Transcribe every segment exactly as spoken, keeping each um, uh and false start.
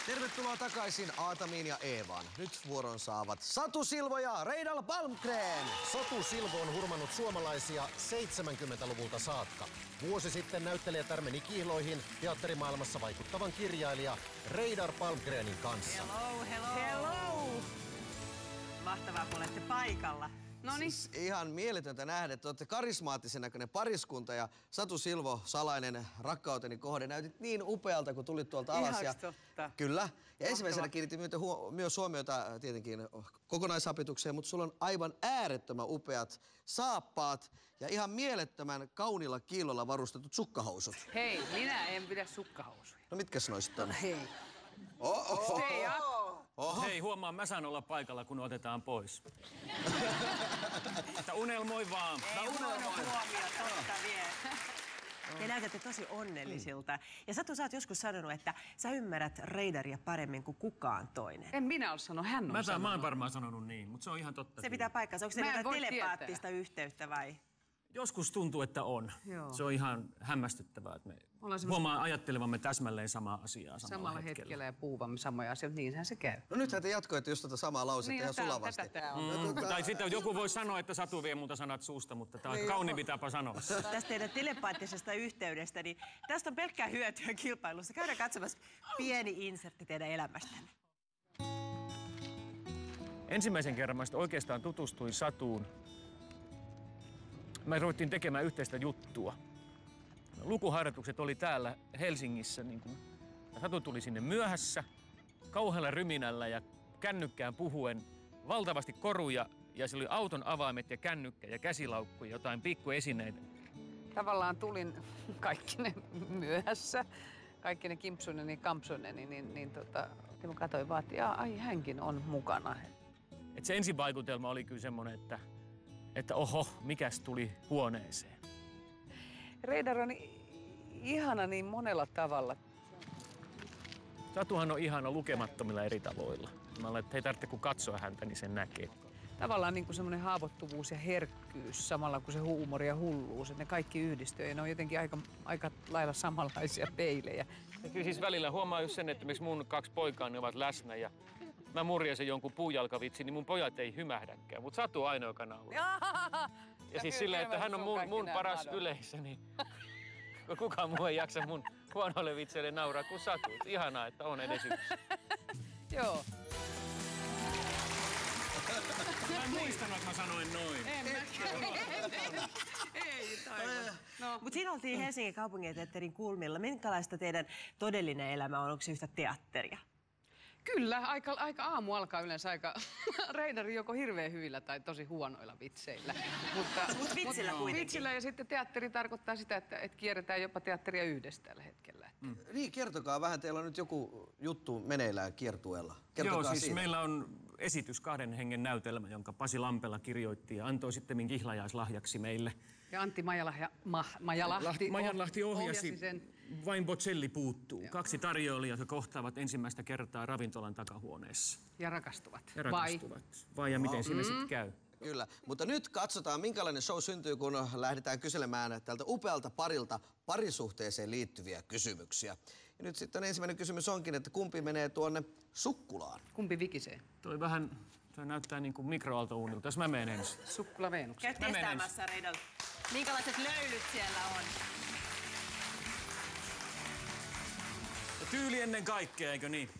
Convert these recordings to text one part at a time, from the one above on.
Tervetuloa takaisin Aatamiin ja Eevaan. Nyt vuoron saavat Satu Silvo ja Reidar Palmgren. Satu Silvo on hurmannut suomalaisia seitsemänkymmentäluvulta saakka. Vuosi sitten näyttelijätär meni kihloihin teatterimaailmassa vaikuttavan kirjailija Reidar Palmgrenin kanssa. Hello, hello. Hello! Mahtavaa, kun olette paikalla. Noniin. Siis ihan mieletöntä nähdä, että olette karismaattisen näköinen pariskunta ja Satu Silvo, salainen rakkauteni kohde, näytit niin upealta, kun tulit tuolta alas. Ihaks totta. Kyllä. Ja Mahtava. ensimmäisenä kiinnitin huo, myös huomiota tietenkin kokonaishapitukseen, mutta sulla on aivan äärettömän upeat saappaat ja ihan mielettömän kaunilla kiillolla varustetut sukkahousut. Hei, minä en pidä sukkahousuja. No mitkäs noiset on? Hei. Oh, oh, Hei, ja. Oho. Hei, huomaa, mä saan olla paikalla, kun otetaan pois. Että unelmoi vaan. Ei huono huomio, totta vie. Te näytätte tosi onnellisilta. Ja Satu, sä oot joskus sanonut, että sä ymmärrät Reidaria paremmin kuin kukaan toinen. En minä ole sanonut, hän on Mä, sanonut. mä oon varmaan sanonut niin, mutta se on ihan totta. Se pitää paikkansa. Onko se Mä en jotain voi telepaattista tietää. yhteyttä vai? Joskus tuntuu, että on. Joo. Se on ihan hämmästyttävää, että me Ollaan semmoista- huomaa ajattelevamme täsmälleen samaa asiaa samalla, Samalla hetkellä. hetkellä ja puhuvamme samoja asioita, niinhän se käy. No nythän te jatkoitte just tätä samaa lausetta Niin, ihan tää- sulavasti. tätä tää on. No, tota- Tai sitten joku voi sanoa, että Satu vie multa sanat suusta, mutta tää on Niin, kauniimpi tapa sanoa. Tästä teidän telepaattisesta yhteydestä, niin tästä on pelkkää hyötyä kilpailussa. Käydään katsomassa pieni insertti teidän elämästänne. Ensimmäisen kerran mä sitten oikeastaan tutustuin Satuun. Me ruvettiin tekemään yhteistä juttua. Lukuharjoitukset oli täällä Helsingissä. Niin kun Satu tuli sinne myöhässä, kauhealla ryminällä ja kännykkään puhuen. Valtavasti koruja ja se oli auton avaimet ja kännykkä ja käsilaukku ja jotain pikkuesineitä. Tavallaan tulin kaikki ne myöhässä, kaikki ne kimpsuneni, kampsuneni, niin, niin tota, kun katsoin vaan, että jaa, ai hänkin on mukana. Et se ensivaikutelma oli kyllä semmoinen, että, että oho, mikäs tuli huoneeseen. Reidar on ihana niin monella tavalla. Satuhan on ihana lukemattomilla eri tavoilla. Mä olen, että ei tarvitse kun katsoa häntä, niin sen näkee. Tavallaan niin kuin semmoinen haavoittuvuus ja herkkyys, samalla kuin se huumori ja hulluus, että ne kaikki yhdistyy ja ne on jotenkin aika, aika lailla samanlaisia peilejä. Ja kyllä siis välillä huomaa just sen, että miksi mun kaksi poikaa ne ovat läsnä ja mä murjasen jonkun puujalkavitsin, niin mun pojat ei hymähdäkään, mutta Satu on ainoa, joka nauraa. Ja siis silleen, että hän on mun, mun paras yleisö, niin kukaan muu ei jaksa mun huonoille vitseille nauraa kuin Satu. Ihanaa, että on edes yksi. Joo. Mä en muistanut, että mä sanoin noin. En mäkään. Ei, taivaan. No. Mutta siinä oltiin Helsingin kaupunginteatterin kulmilla. Minkälaista teidän todellinen elämä on? Onko se yhtä teatteria? Kyllä, aika, aika aamu alkaa yleensä aika Reidari joko hirveän hyvillä tai tosi huonoilla vitseillä. Mutta Mut vitsillä kuitenkin. Vitsillä ja sitten teatteri tarkoittaa sitä, että, että kierretään jopa teatteria yhdessä tällä hetkellä. Mm. Niin, kertokaa vähän. Teillä on nyt joku juttu meneillään kiertueella. Kertokaa Joo, siis siitä. meillä on esitys Kahden hengen näytelmä, jonka Pasi Lampela kirjoitti ja antoi sitten kihlajaislahjaksi meille. Ja Antti Majalahti, Ma, Majalahti, Majanlahti ohjasi, sen. Vain Bocelli puuttuu. Joo. Kaksi tarjoilijaa, jotka kohtaavat ensimmäistä kertaa ravintolan takahuoneessa. Ja rakastuvat. Ja rakastuvat. Vai, Vai ja miten siinä sitten käy? Kyllä, mutta nyt katsotaan, minkälainen show syntyy, kun lähdetään kyselemään tältä upealta parilta parisuhteeseen liittyviä kysymyksiä. Ja nyt sitten ensimmäinen kysymys onkin, että kumpi menee tuonne sukkulaan? Kumpi vikisee? Toi vähän, toi näyttää niin kuin mikroaaltouunilta, jos mä menen ensin. Sukkula Venus. Käy Mä menen. testaamassa, Reidar. Minkälaiset löylyt siellä on? Ja tyyli ennen kaikkea, eikö niin?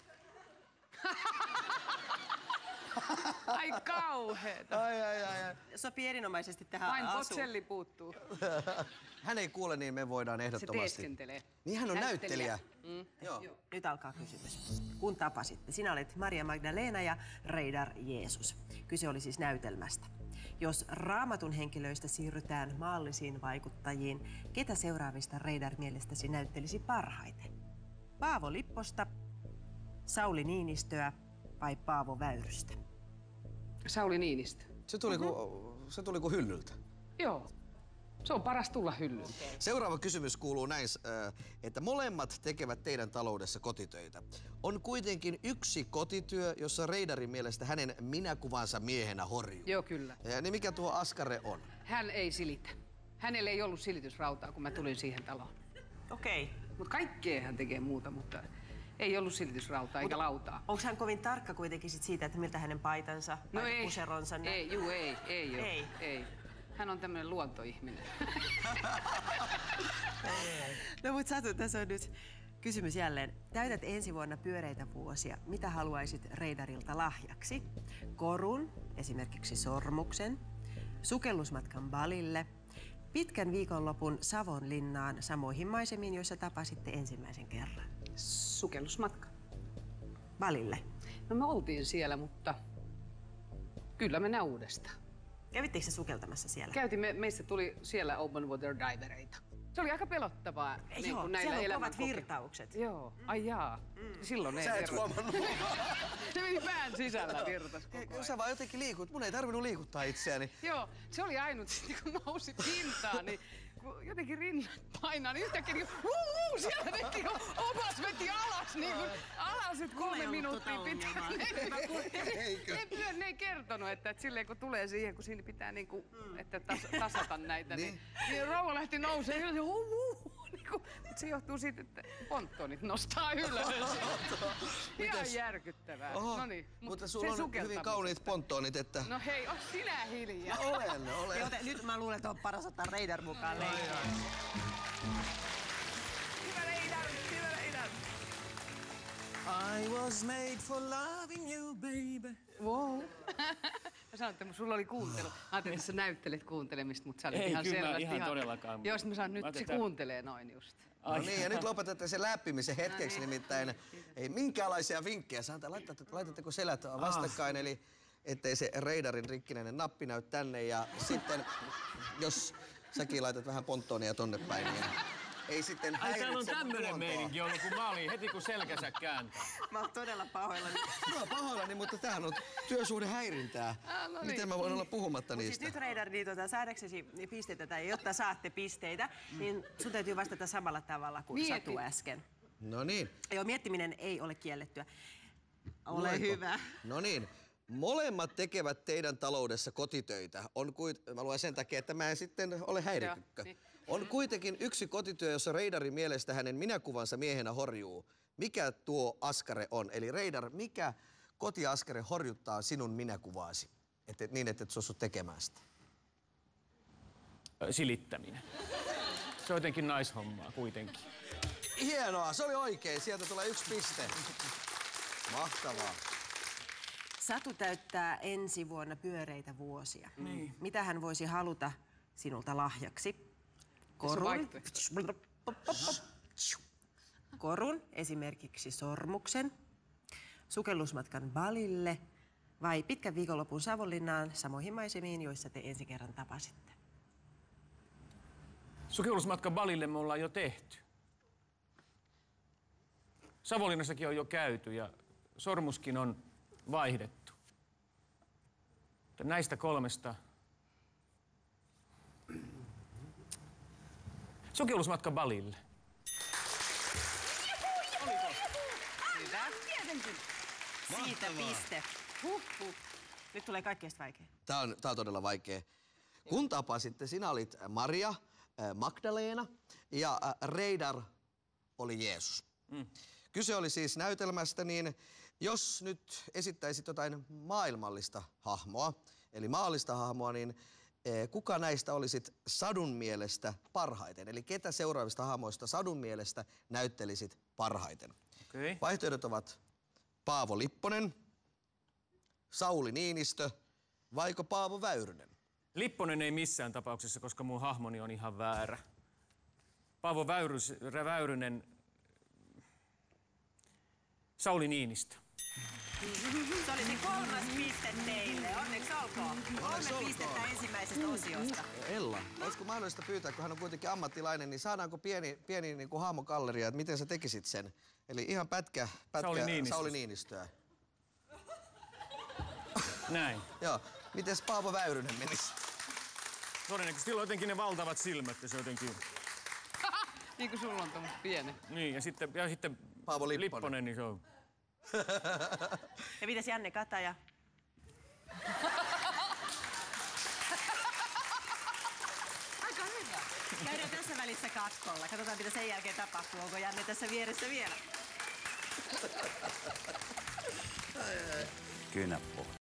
Ai kauheeta. Ai, ai, ai, ai. Sopii erinomaisesti tähän Vain asuun. Bocelli puuttuu. Hän ei kuule, niin me voidaan Se ehdottomasti. teeskentelee. Niin hän on näyttelijä. Mm. Joo. Nyt alkaa kysymys. Kun tapasitte, sinä olet Maria Magdalena ja Reidar Jeesus. Kyse oli siis näytelmästä. Jos Raamatun henkilöistä siirrytään maallisiin vaikuttajiin, ketä seuraavista Reidar mielestäsi näyttelisi parhaiten? Paavo Lipposta, Sauli Niinistöä vai Paavo Väyrystä? Sauli Niinistö. Se tuli, ku, se tuli kuin hyllyltä. Joo. Se on paras tulla hyllyyn. Seuraava kysymys kuuluu näin, äh, että molemmat tekevät teidän taloudessa kotitöitä. On kuitenkin yksi kotityö, jossa Reidarin mielestä hänen minäkuvansa miehenä horjuu. Joo, kyllä. Ja, niin mikä tuo askare on? Hän ei silitä. Hänellä ei ollut silitysrautaa, kun mä tulin siihen taloon. Okei. Mutta kaikkea hän tekee muuta, mutta Ei ollut silitysrautaa eikä lautaa. Onko hän kovin tarkka kuitenkin sit siitä, että miltä hänen paitansa, No ei, puseronsa näyttää? ei, juu, ei, ei, ei, Ei. ei. Hän on tämmöinen luontoihminen. No mut Satu, tässä on nyt kysymys jälleen. Täytät ensi vuonna pyöreitä vuosia. Mitä haluaisit Reidarilta lahjaksi? Korun, esimerkiksi sormuksen, sukellusmatkan Balille, pitkän viikonlopun Savonlinnaan samoihin maisemiin, joissa tapasitte ensimmäisen kerran. Sukellusmatka. Balille. No me oltiin siellä, mutta kyllä mennään uudestaan. Kävittekö se sukeltamassa siellä? Käytimme, meistä tuli siellä open water divereita. Se oli aika pelottavaa. Joo, niin kuin näillä siellä on elämän kovat koke- virtaukset. Joo, ai jaa. Mm. Silloin ei Sä et erota. huomannut. Se meni pään sisällä virtas koko ajan. Sä vaan jotenkin liikut. Mun ei tarvinnut liikuttaa itseäni. Joo, se oli ainut, sit kun nousi pintaan, niin kun jotenkin rinnat painaa, niin yhtäkkiä niin kuin, huu, huu, siellä veti, opas veti alas, niin kuin, alas, että kolme minuuttia pitää. Ne, ne, ne ei kertonut, että, että silleen kun tulee siihen, kun siinä pitää niin kuin, että tas, tasata näitä, niin, niin rouva lähti nousemaan ja huu, huu. Niin kuin, mutta se johtuu siitä, että ponttonit nostaa ylös. Ihan järkyttävää. No niin, Mutta sulla on hyvin kauniit ponttonit, että... No hei, on sinä hiljaa. Olen, olen. Joten nyt mä luulen, että on paras ottaa Reidar mukaan leikkiin. Hyvä Reidar, hyvä Reidar. I was made for loving you, baby. Wow. Mä sanoin, että sulla oli kuuntelu. Ajattelin, että sä näyttelet kuuntelemista, mutta sä olit Ei, ihan kyllä, selvästi ihan todellakaan. Jos mä sanon, nyt Mä se tätä- kuuntelee noin just. No niin, ja nyt lopetatte sen läppimisen hetkeksi, nimittäin ei minkäänlaisia vinkkejä. Saata, laitatte, laitatteko selät vastakkain, eli ettei se Reidarin rikkinäinen nappi näy tänne. Ja sitten, jos säkin laitat vähän ponttonia tonne päin, niin ei sitten Ai häiritse täällä on tämmönen luontoa. meininki ollut, kun mä olin heti kun selkänsä kääntää. Mä oon todella pahoillani. Mä oon pahoillani, mutta tämähän on työsuhdehäirintää. Ah, no niin. Miten mä voin olla puhumatta Siis niistä? nyt Reidar, niin tota, saadaksesi pisteitä tai jotta saatte pisteitä, niin sun täytyy vastata samalla tavalla kuin Mieti. Satu äsken. No niin. Joo, miettiminen ei ole kiellettyä. Ole Luenko? hyvä. No niin. Molemmat tekevät teidän taloudessa kotitöitä. On kuit... Mä luen sen takia, että mä en sitten ole häirikykkö. Joo, niin. On kuitenkin yksi kotityö, jossa Reidarin mielestä hänen minäkuvansa miehenä horjuu. Mikä tuo askare on? Eli Reidar, mikä kotiaskare horjuttaa sinun minäkuvaasi? Et, et, niin, että et suostu tekemään sitä. Ö, Silittäminen. Se on jotenkin naishommaa kuitenkin. Hienoa, se oli oikein. Sieltä tulee yksi piste. Mahtavaa. Satu täyttää ensi vuonna pyöreitä vuosia. Niin. Mitä hän voisi haluta sinulta lahjaksi? Korun. vaihtoehto. Korun, esimerkiksi sormuksen, sukellusmatkan Balille vai pitkän viikonlopun Savonlinnaan samoihin maisemiin, joissa te ensi kerran tapasitte. Sukellusmatka Balille me ollaan jo tehty. Savonlinnassakin on jo käyty ja sormuskin on vaihdettu. Mutta näistä kolmesta... Sukellusmatka Balille. Hyvä. Siitä piste. Huhhuh. Nyt tulee kaikkein vaikea. Tää on, tää on todella vaikea. Kun tapasitte, sinä olit Maria, äh, Magdalena ja äh, Reidar oli Jeesus. Mm. Kyse oli siis näytelmästä, niin jos nyt esittäisit jotain maailmallista hahmoa, eli maallista hahmoa, niin äh, kuka näistä olisit Sadun mielestä parhaiten? Eli ketä seuraavista hahmoista Sadun mielestä näyttelisit parhaiten? Okay. Vaihtoehdot ovat Paavo Lipponen, Sauli Niinistö vaiko Paavo Väyrynen? Lipponen ei missään tapauksessa, koska mun hahmoni on ihan väärä. Paavo Väyrys, Väyrynen, Sauli Niinistö. Se oli se kolmas piste teille. Onneksi olkoon. Kolme pistettä ensimmäisestä osiosta. Ella, olisiko mahdollista pyytää, kun hän on kuitenkin ammattilainen, niin saadaanko pieni, pieni niin kuin hahmokalleria, että miten sä tekisit sen? Eli ihan pätkä, pätkä Sauli Niinistöstä. Sauli Niinistöä. Näin. Joo, mites Paavo Väyrynen menisi? Todennäköisesti sillä on jotenkin ne valtavat silmät ja se jotenkin... Niin kuin sulla on tommoset pienet. Niin, ja sitten, ja sitten Paavo Lipponen. Lipponen, niin se on... Ja mitäs Janne Kataja? Aika hyvä. Käydään tässä välissä kakkolla. Katsotaan, mitä sen jälkeen tapahtuu. Onko Janne tässä vieressä vielä? Kyynäpuhta.